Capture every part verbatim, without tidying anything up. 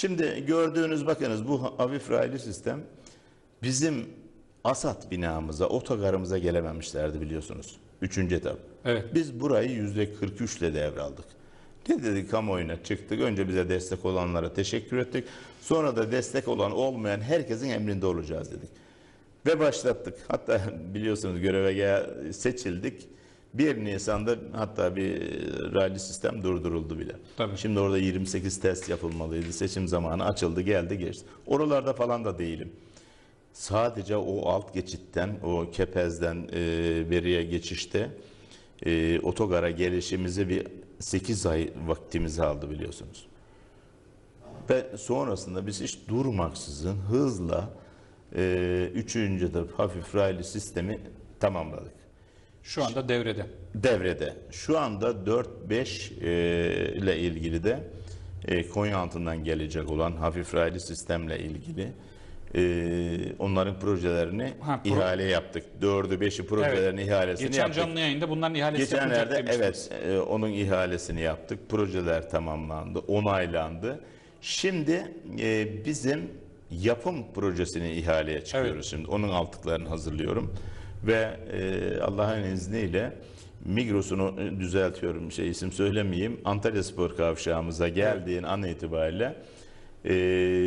Şimdi gördüğünüz bakınız bu hafif raylı sistem bizim Asat binamıza, otogarımıza gelememişlerdi biliyorsunuz. Üçüncü etap. Evet. Biz burayı yüzde kırk üç ile devraldık. Ne dedik, kamuoyuna çıktık. Önce bize destek olanlara teşekkür ettik. Sonra da destek olan olmayan herkesin emrinde olacağız dedik. Ve başlattık. Hatta biliyorsunuz göreve gel seçildik. bir Nisan'da hatta bir raylı sistem durduruldu bile. Tabii. Şimdi orada yirmi sekiz test yapılmalıydı. Seçim zamanı açıldı, geldi, geçti. Oralarda falan da değilim. Sadece o alt geçitten, o Kepez'den e, Beri'ye geçişte e, otogara gelişimizi bir sekiz ay vaktimizi aldı biliyorsunuz. Ve sonrasında biz hiç durmaksızın hızla e, üçüncü etap hafif raylı sistemi tamamladık. Şu anda devrede. Devrede. Şu anda dört beş e, ile ilgili de e, Konya altından gelecek olan hafif raylı sistemle ilgili e, onların projelerini Ha, pro ihale yaptık. dördü beşi projelerin evet. ihalesini Geçen yaptık. canlı yayında bunların ihalesi yapılacak Geçenlerde demiştiniz. evet e, onun ihalesini yaptık. Projeler tamamlandı, onaylandı. Şimdi e, bizim yapım projesini ihaleye çıkıyoruz Evet. şimdi. Onun altıklarını hazırlıyorum. Ve e, Allah'ın izniyle Migros'unu düzeltiyorum, şey isim söylemeyeyim. Antalyaspor kavşağımıza geldiğin evet. an itibariyle e,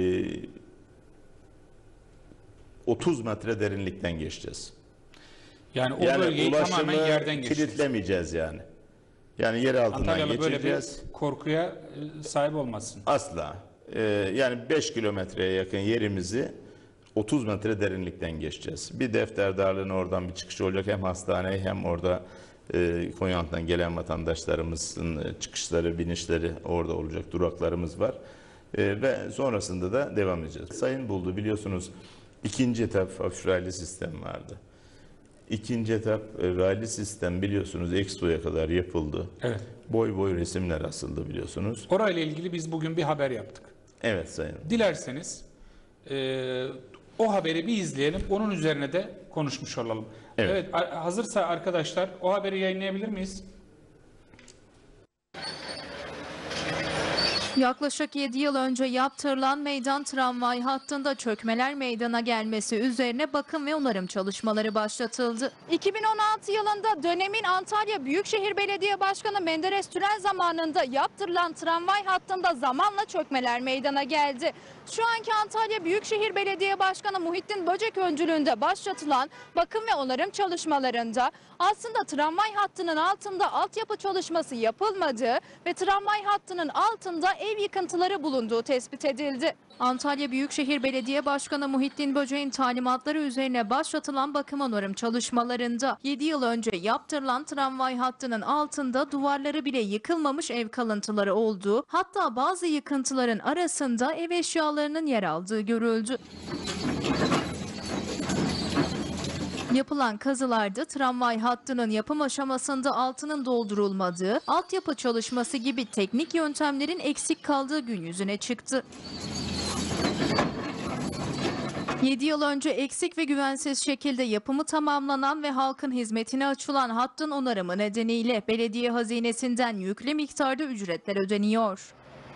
otuz metre derinlikten geçeceğiz. Yani o Yani bölgeyi tamamen yerden geçeceğiz. kilitlemeyeceğiz yani. Yani yer altından Antalyalı geçeceğiz. böyle bir korkuya sahip olmasın. Asla. Ee, yani beş kilometreye yakın yerimizi otuz metre derinlikten geçeceğiz. Bir defterdarlığın oradan bir çıkışı olacak. Hem hastaneye hem orada e, Konyaaltı'ndan gelen vatandaşlarımızın çıkışları, binişleri orada olacak. Duraklarımız var. E, ve sonrasında da devam edeceğiz. Sayın Buldu biliyorsunuz ikinci etap hafif raylı sistem vardı. İkinci etap e, raylı sistem biliyorsunuz Expo'ya kadar yapıldı. Evet. Boy boy resimler asıldı biliyorsunuz. Orayla ilgili biz bugün bir haber yaptık. Evet sayın. Dilerseniz e, o haberi bir izleyelim. Onun üzerine de konuşmuş olalım. Evet. Evet, hazırsa arkadaşlar o haberi yayınlayabilir miyiz? Yaklaşık yedi yıl önce yaptırılan meydan tramvay hattında çökmeler meydana gelmesi üzerine bakım ve onarım çalışmaları başlatıldı. iki bin on altı yılında dönemin Antalya Büyükşehir Belediye Başkanı Menderes Türel zamanında yaptırılan tramvay hattında zamanla çökmeler meydana geldi. Şu anki Antalya Büyükşehir Belediye Başkanı Muhittin Böcek öncülüğünde başlatılan bakım ve onarım çalışmalarında aslında tramvay hattının altında altyapı çalışması yapılmadığı ve tramvay hattının altında ev yıkıntıları bulunduğu tespit edildi. Antalya Büyükşehir Belediye Başkanı Muhittin Böcek'in talimatları üzerine başlatılan bakım onarım çalışmalarında yedi yıl önce yaptırılan tramvay hattının altında duvarları bile yıkılmamış ev kalıntıları olduğu, hatta bazı yıkıntıların arasında ev eşyalarının yer aldığı görüldü. Yapılan kazılarda tramvay hattının yapım aşamasında altının doldurulmadığı, altyapı çalışması gibi teknik yöntemlerin eksik kaldığı gün yüzüne çıktı. yedi yıl önce eksik ve güvensiz şekilde yapımı tamamlanan ve halkın hizmetine açılan hattın onarımı nedeniyle belediye hazinesinden yüklü miktarda ücretler ödeniyor.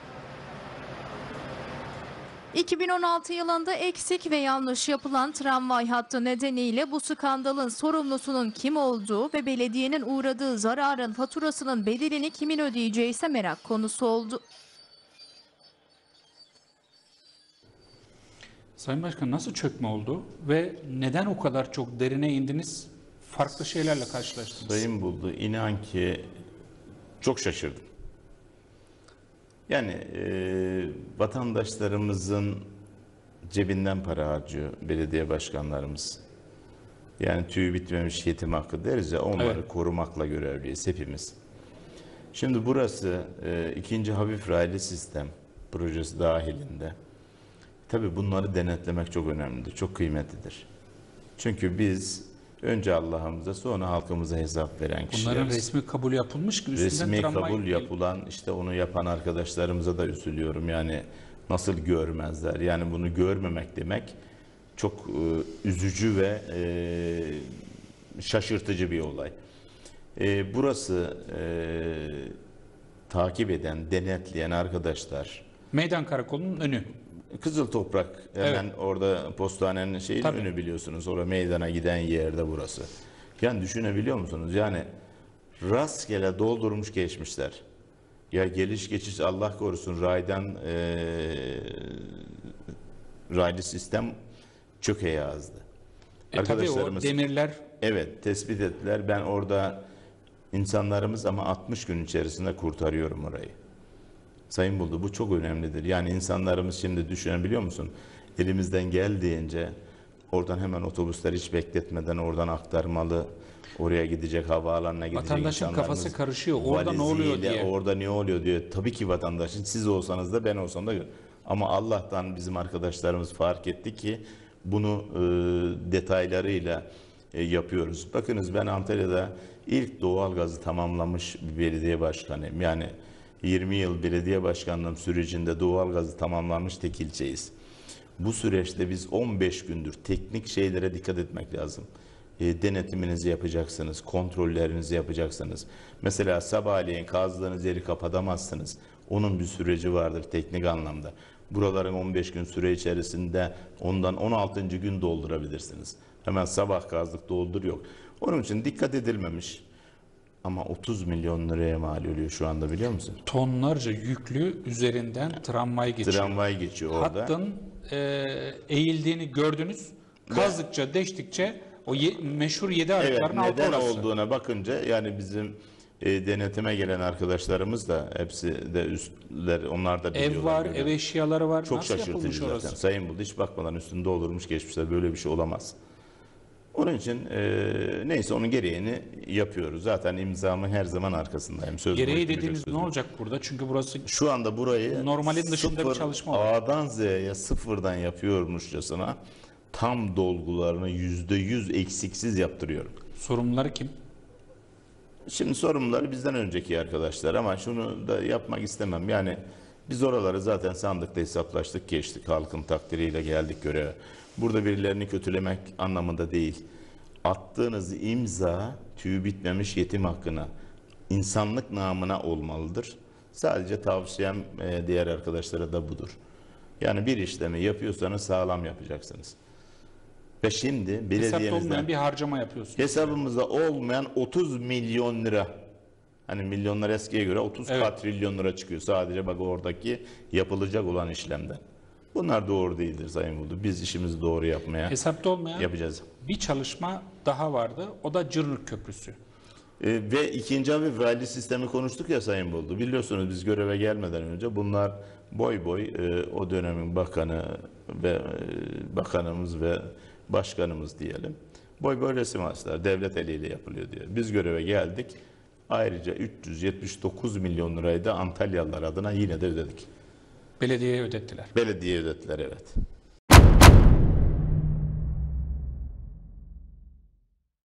iki bin on altı yılında eksik ve yanlış yapılan tramvay hattı nedeniyle bu skandalın sorumlusunun kim olduğu ve belediyenin uğradığı zararın faturasının bedelini kimin ödeyeceği ise merak konusu oldu. Sayın Başkan, nasıl çökme oldu ve neden o kadar çok derine indiniz? Farklı şeylerle karşılaştınız. Sayın Buldu, inan ki çok şaşırdım. Yani e, vatandaşlarımızın cebinden para harcıyor belediye başkanlarımız. Yani tüyü bitmemiş yetim hakkı deriz ya, onları evet. korumakla görevliyiz hepimiz. Şimdi burası e, ikinci hafif raylı sistem projesi dahilinde. Tabii bunları denetlemek çok önemlidir, çok kıymetlidir. Çünkü biz önce Allah'ımıza sonra halkımıza hesap veren kişileriz. Bunların resmi kabul yapılmış ki resmi kabul yapılan, işte onu yapan arkadaşlarımıza da üzülüyorum. Yani nasıl görmezler? Yani bunu görmemek demek çok e, üzücü ve e, şaşırtıcı bir olay. E, burası e, takip eden, denetleyen arkadaşlar Meydan Karakolu'nun önü. Kızıl Toprak hemen orada postanenin şeyin Tabii. önü biliyorsunuz. Orada meydana giden yerde burası. Yani düşünebiliyor musunuz? Yani rastgele doldurmuş geçmişler. Ya geliş geçiş Allah korusun raydan eee raylı sistem çöke yazdı. E tabii o demirler evet tespit ettiler. Ben orada insanlarımız ama altmış gün içerisinde kurtarıyorum orayı. Sayın Buldu bu çok önemlidir. Yani insanlarımız şimdi düşünebiliyor musun? Elimizden geldiğince oradan hemen otobüsler hiç bekletmeden oradan aktarmalı. Oraya gidecek, havaalanına gidecek vatandaşın insanlarımız kafası karışıyor. Orada ne oluyor valiziyle, diye. Orada ne oluyor diyor. Tabii ki vatandaşın siz olsanız da ben olsam da. Ama Allah'tan bizim arkadaşlarımız fark etti ki bunu e, detaylarıyla e, yapıyoruz. Bakınız ben Antalya'da ilk doğalgazı tamamlamış bir belediye başkanıyım. Yani yirmi yıl belediye başkanlığım sürecinde doğalgazı tamamlanmış tek ilçeyiz. Bu süreçte biz on beş gündür teknik şeylere dikkat etmek lazım. E, denetiminizi yapacaksınız, kontrollerinizi yapacaksınız. Mesela sabahleyin kazdığınız yeri kapatamazsınız. Onun bir süreci vardır teknik anlamda. Buraların on beş gün süre içerisinde ondan on altıncı gün doldurabilirsiniz. Hemen sabah kazdık doldur yok. Onun için dikkat edilmemiş. Ama otuz milyon liraya mal oluyor şu anda biliyor musun? Tonlarca yüklü üzerinden tramvay geçiyor. Tramvay geçiyor orada. Hattın e, eğildiğini gördünüz. Kazdıkça, deştikçe o ye, meşhur yedi Evet, arıkların altı neden orası. olduğuna bakınca yani bizim e, denetime gelen arkadaşlarımız da hepsi de üstler onlar da biliyorlar. Ev var, görüyor. ev eşyaları var. Çok Nasıl şaşırtıcı yapılmış zaten. orası? Sayın Buldu hiç bakmadan üstünde olurmuş geçmişler. Böyle bir şey olamaz. Onun için e, neyse onun gereğini yapıyoruz. Zaten imzamın her zaman arkasındayım. Söz Gereği boşuna dediğiniz söz ne yok. olacak burada? Çünkü burası Şu anda burayı normalin dışında bir sıfır, çalışma var. A'dan Z'ye sıfırdan yapıyormuşçasına tam dolgularını yüzde yüz eksiksiz yaptırıyorum. sorumluları kim? Şimdi sorumluları bizden önceki arkadaşlar ama şunu da yapmak istemem. Yani biz oraları zaten sandıkta hesaplaştık, geçtik. Halkın takdiriyle geldik göreve. Burada birilerini kötülemek anlamında değil. Attığınız imza tüyü bitmemiş yetim hakkına, insanlık namına olmalıdır. Sadece tavsiyem e, diğer arkadaşlara da budur. Yani bir işlemi yapıyorsanız sağlam yapacaksınız. Ve şimdi Hesapta belediyemizden olmayan bir harcama yapıyorsunuz. hesabımızda olmayan otuz milyon lira. Hani milyonlar eskiye göre otuz Evet. katrilyon lira çıkıyor sadece bak oradaki yapılacak olan işlemden. Bunlar doğru değildir Sayın Buldu. Biz işimizi doğru yapmaya Hesapta olmayan yapacağız. bir çalışma daha vardı. O da Cırnık Köprüsü. Ee, ve ikinci abi vergi sistemi konuştuk ya Sayın Buldu. Biliyorsunuz biz göreve gelmeden önce bunlar boy boy e, o dönemin bakanı ve e, bakanımız ve başkanımız diyelim. Boy boy resim açtılar. Devlet eliyle yapılıyor diye. Biz göreve geldik. Ayrıca üç yüz yetmiş dokuz milyon lirayı da Antalyalılar adına yine de ödedik. Belediyeye ödettiler. Belediye ödettiler evet.